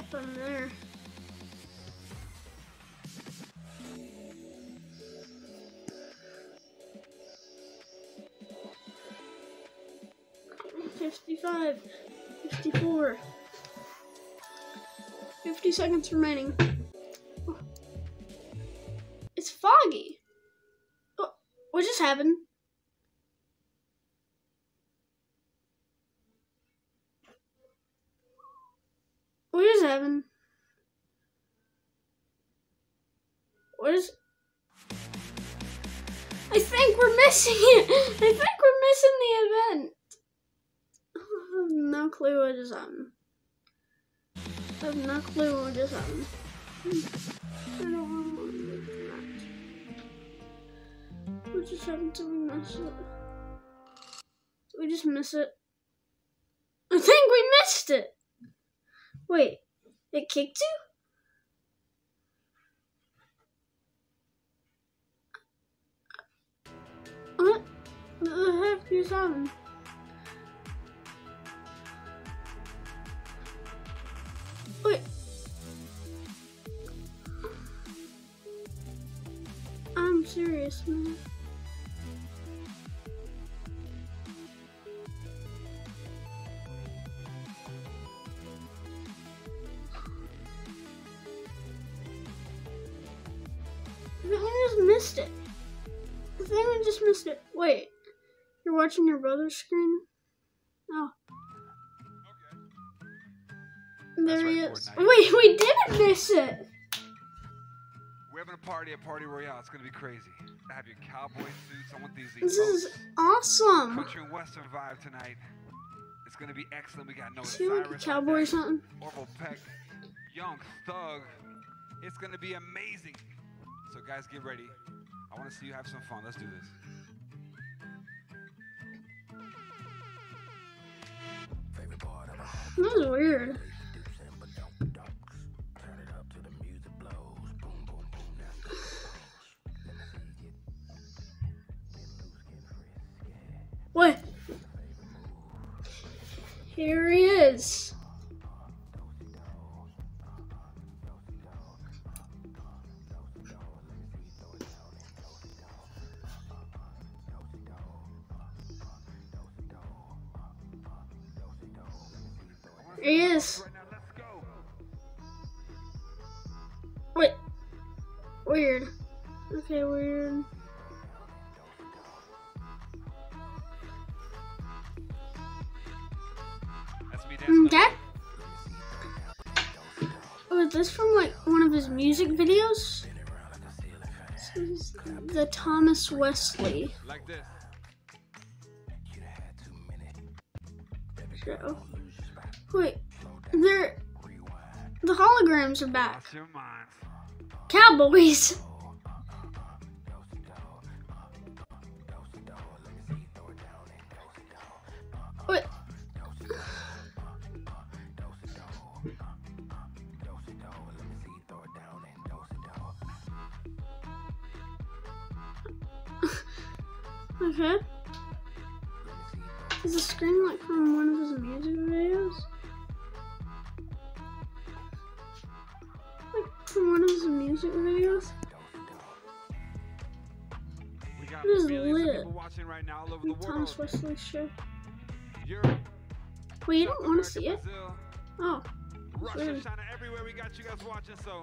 Nothing there. $55, $54, 50 seconds remaining. Oh. It's foggy. Oh, what just happened? What just happened? What is... I think we're missing it! I think we're missing the event! I have no clue what just happened. I have no clue what just happened. I don't want to do that. What just happened? Did we miss it? Did we just miss it? I think we missed it! Wait, it kicked you? What the heck is happening? Wait. I'm serious, man. I think I just missed it. I think I just missed it. Wait, you're watching your brother's screen? Oh. Okay. There he is. Wait, we didn't miss it. We're having a party at Party Royale. It's gonna be crazy. I have your cowboy suits. I want these. This is awesome. Country and Western vibe tonight. It's gonna be excellent. We got no Is he like a Cyrus, cowboy or something? Orville Peck, Young Thug. It's gonna be amazing. So guys, get ready. I want to see you have some fun. Let's do this. That was weird. What? Here he is. He is. Wait. Weird. Okay, weird. Okay. Oh, is this from like one of his music videos? This is the Thomas Wesley show. Wait, the holograms are back. Cowboys. Wait. Okay. Is the screen like from one of his music videos? Like from one of his music videos? It is lit. Watching right now all over the Thomas world. Wesley show. Europe, Wait, you don't want to see it? Brazil, Oh. Russia, Weird. China, everywhere we got you guys watching, so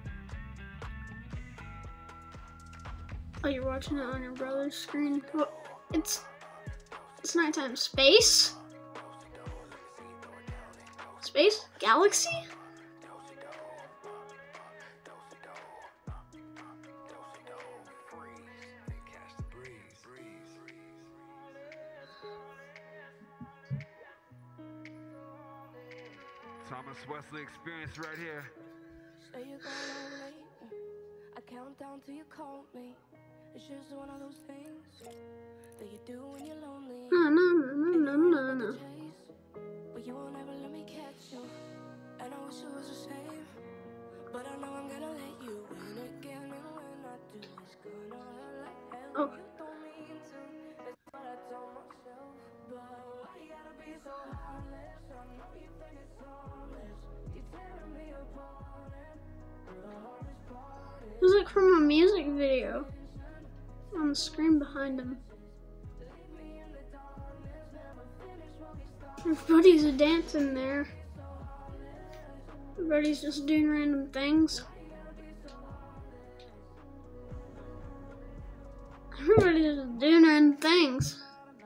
Oh, you're watching it on your brother's screen? Oh, it's nighttime. Space? Space? Galaxy? Thomas Wesley experience right here. Say you're going home late. I count down till you call me. It's just one of those things that you do when you're lonely. No. But you won't ever let me catch you. And I wish it was the same. But I know I'm gonna let you win again. And when I do, it's gonna hurt like hell. Oh. You don't mean to. That's what I told myself. But why you gotta be so heartless? I know you think it's harmless. You're tearing me music video on the screen behind him. Everybody's dancing there. Everybody's just doing random things. Everybody's just doing random things.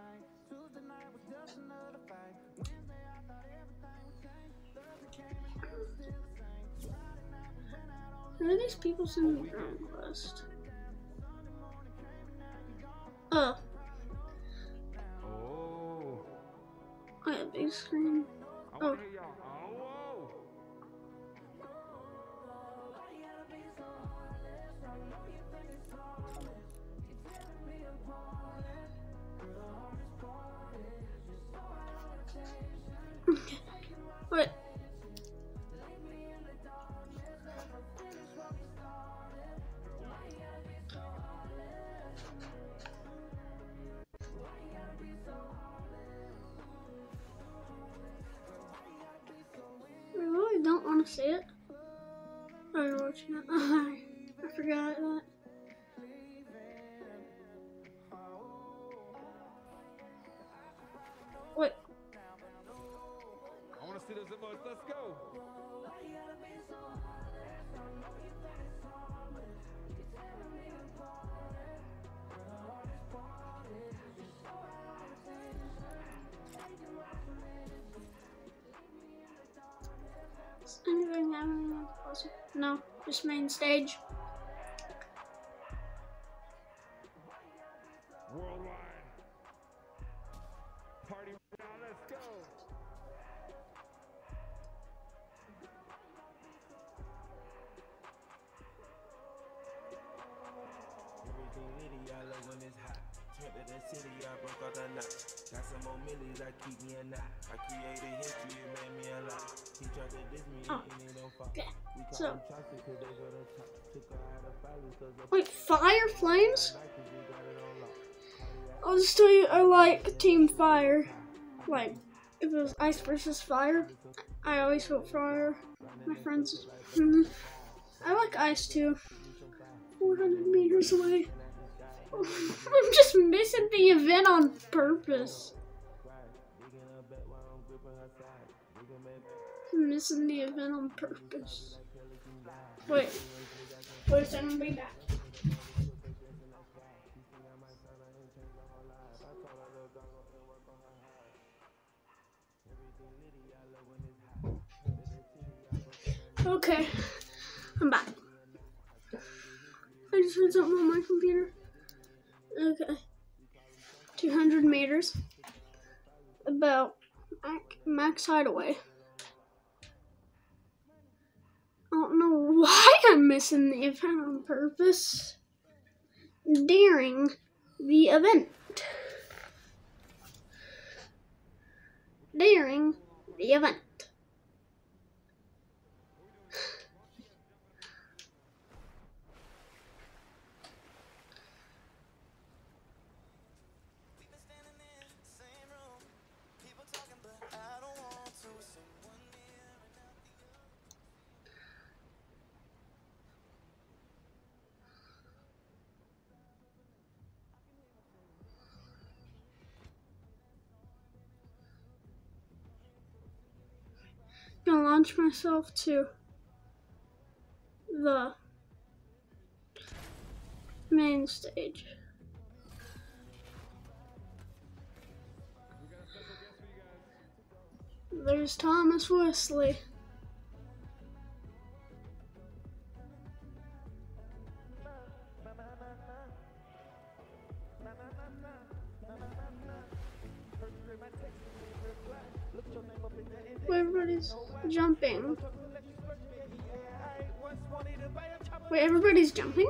Who are these people sending friend request? Oh. Oh yeah, big screen. Oh. What? I really don't want to see it. Oh, you're watching it. I forgot that. Wait. I want to see those emotes. Let's go. Does anything happening on the puzzle? No, just main stage. Worldwide. Party now, let's go. Everything litty, I love when it's hot. Trip to the city, I broke out the knot. Got some more millies, I keep me a knot. I created history, it made me a lot. He tried to diss me, and it don't fall. Okay, We call so them chocolate, cause they go to top. Took her out of valley, cause the wait, fire flames? like we got it on lock. I'll just tell you, I like Team Fire. Like, if it was ice versus fire, I always vote fire. My friends, I like ice too. 400 meters away. I'm just missing the event on purpose. I'm missing the event on purpose. Wait a second, I'll be back. Okay, I'm back. I just heard something on my computer. Okay, 200 meters, about max height away. I don't know why I'm missing the event on purpose during the event. During the event. Gonna launch myself to the main stage. There's Thomas Wesley. Everybody's jumping. Wait, everybody's jumping?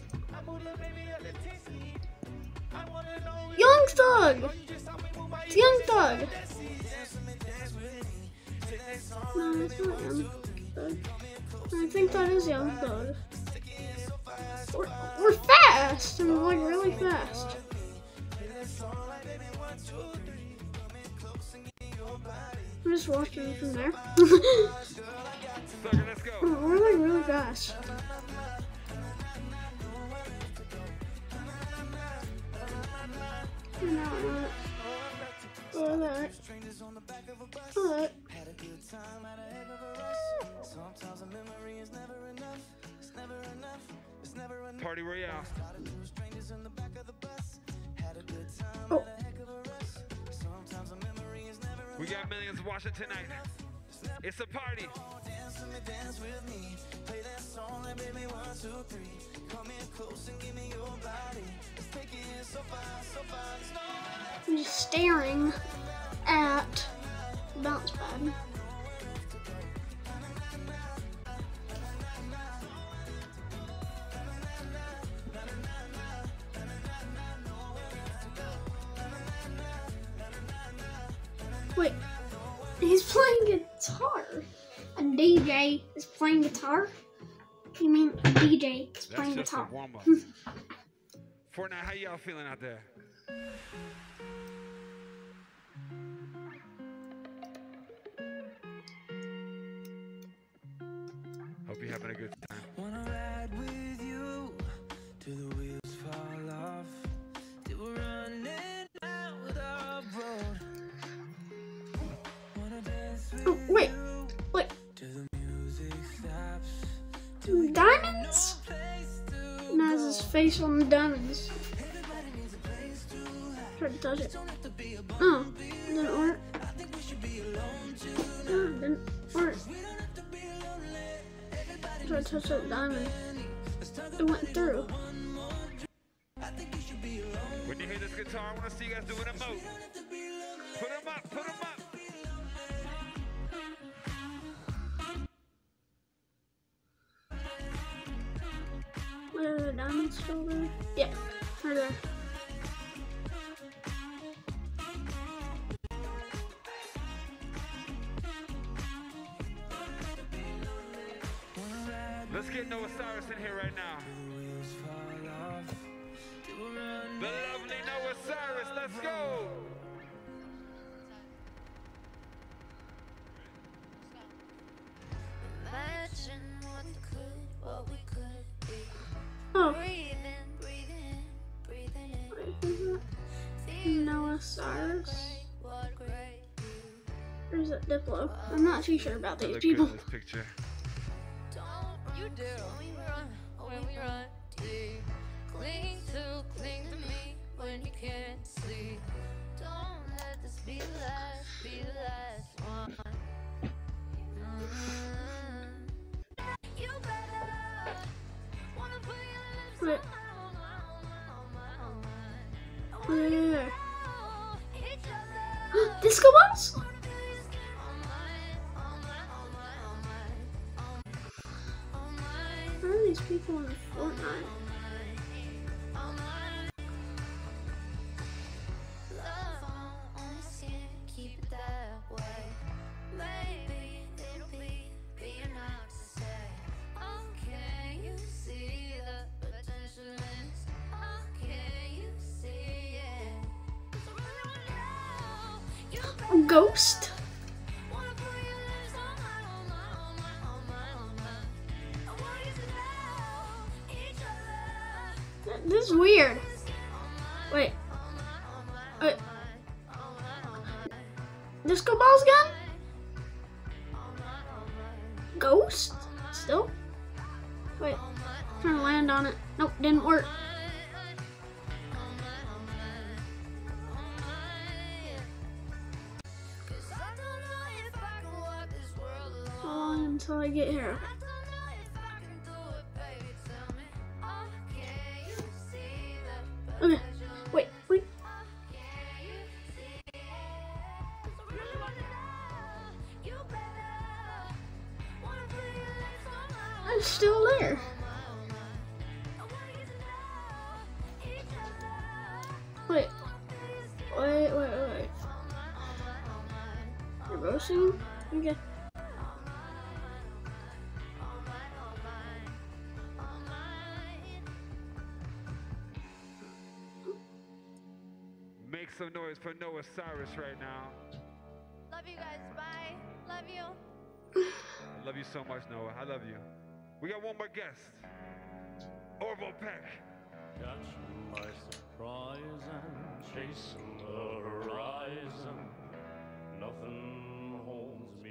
Young Thug! It's Young Thug! No, it's not Young Thug. I think that is Young Thug. We're fast! I'm like really fast. I'm just watching from there. Let's go. We're like really fast. of a bus. Alright. Had a good time, had a heck of a rush. Sometimes a memory is never enough. It's never enough. It's never enough. Party Royale. Started with strangers in the back of the bus. Had a good time, Oh. had a heck of a rush. Sometimes a memory is never enough. We got millions watching tonight. It's a party. Dance with me. Play that song and baby 1, 2, 3. Come in close and give me your body. Let's take it so far, so far. There's no I'm just staring at bounce pad. Wait, he's playing guitar. A DJ is playing guitar? You mean a DJ is playing That's just guitar? a warm up. Fortnite, how y'all feeling out there? Hope you're having a good time. wanna ride with you till the wheels fall off. Till we're running out without road. Wanna dance with Oh, wait, wait. till the music stops. Diamonds? And has his face on the diamonds. Tried to touch it. Oh, it didn't work. No, it didn't work. Tried to touch that diamond. It went through. When you hear this guitar, I want to see you guys doing a moat. Put them up, put them up. Where are the diamonds still there? Yeah, right there. Let's get Noah Cyrus in here right now. The lovely Noah Cyrus, let's go. Imagine what we could be. Oh, Breathing in. wait, who's that? Noah Cyrus? What great Or is it Diplo? I'm not too sure about I these look good people. in this picture. you do when we run deep. Cling to me when you can't sleep. Don't let this be the last one. You better wanna put your Wait, lips on my wait, wait, wait. each other. Disco balls? Where are these people in Fortnite? Ghost? This is weird. Wait. Wait. Disco balls gun? Ghost? Still? Wait. Trying to land on it. Nope, didn't work. How long until I get here? Okay. Wait, wait. I'm still there. Wait. Wait. You're roasting? Okay. Make some noise for Noah Cyrus right now. Love you guys. Bye. Love you. I love you so much, Noah. I love you. We got one more guest. Orville Peck. Catch you by surprise and chasing the horizon. Nothing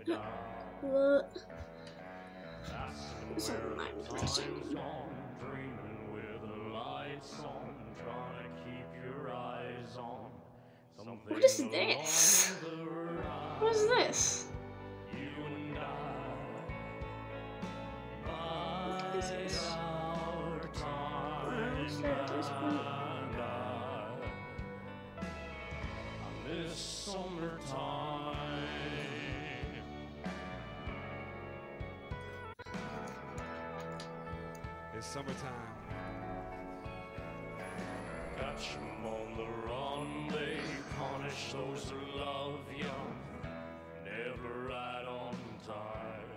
What? That's It's where not the my time's missing. gone, dreaming with the lights on, trying to keep your eyes on something What is along this? the ride. What is this? You and I, What is this? our time, Where's that at this point? and on this summertime. It's summertime. Catch 'em on the run, they punish those who love young, never right on time.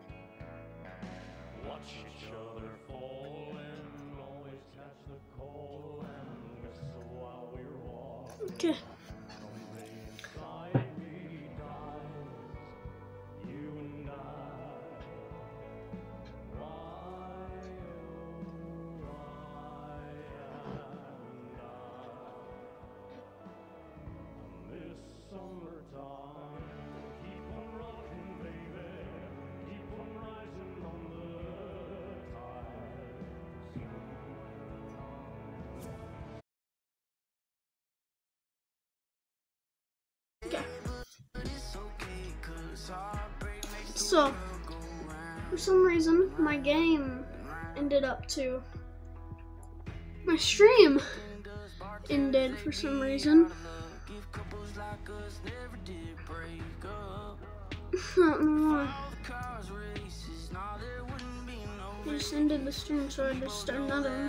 Watch each other fall and always catch the call and whistle while we're walking. Okay. Something inside me dies, you and I. This summertime, keep on rocking, baby. Keep on rising on the Okay. So, for some reason, my game ended up to. My stream ended for some reason. I don't know why. I just ended the stream, so I just started another one.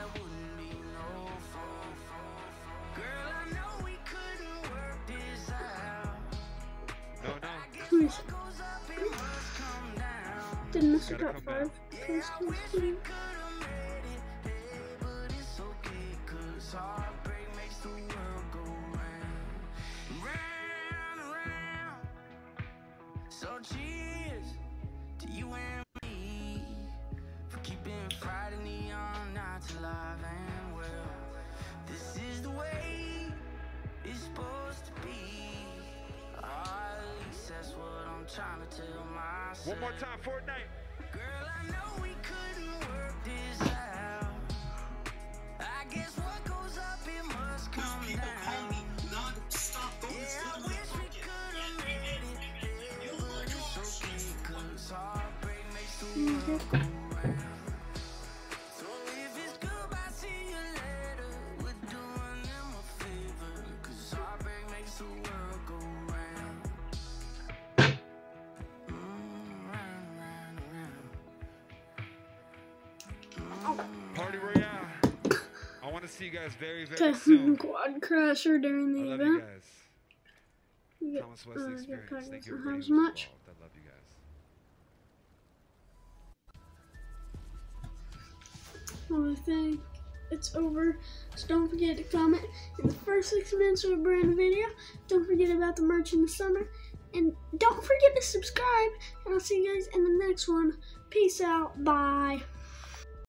No. Please. Didn't miss Gotta about come 5. Please. So cheers to you and me for keeping Friday neon nights alive and well. This is the way it's supposed to be. At least that's what I'm trying to tell myself. One more time, Fortnite. Girl, I know we couldn't work this out. I guess what goes up, it must come down. Yeah, I wish we could've made it, but it's okay, 'cause heartbreak makes the world go round. So if it's goodbye, see you later, we're doing them a favor, 'cause heartbreak makes the world go round. Round. Party Royale. I want to see you guys very, very Okay, soon. quad crasher during I the love you event. guys. You get, Thomas Wesley get experience. pregnant Thank you and everybody have who's as much. involved. I love you guys. Well, I think it's over. So don't forget to comment in the first 6 minutes of a brand new video. Don't forget about the merch in the summer. And don't forget to subscribe. And I'll see you guys in the next one. Peace out. Bye.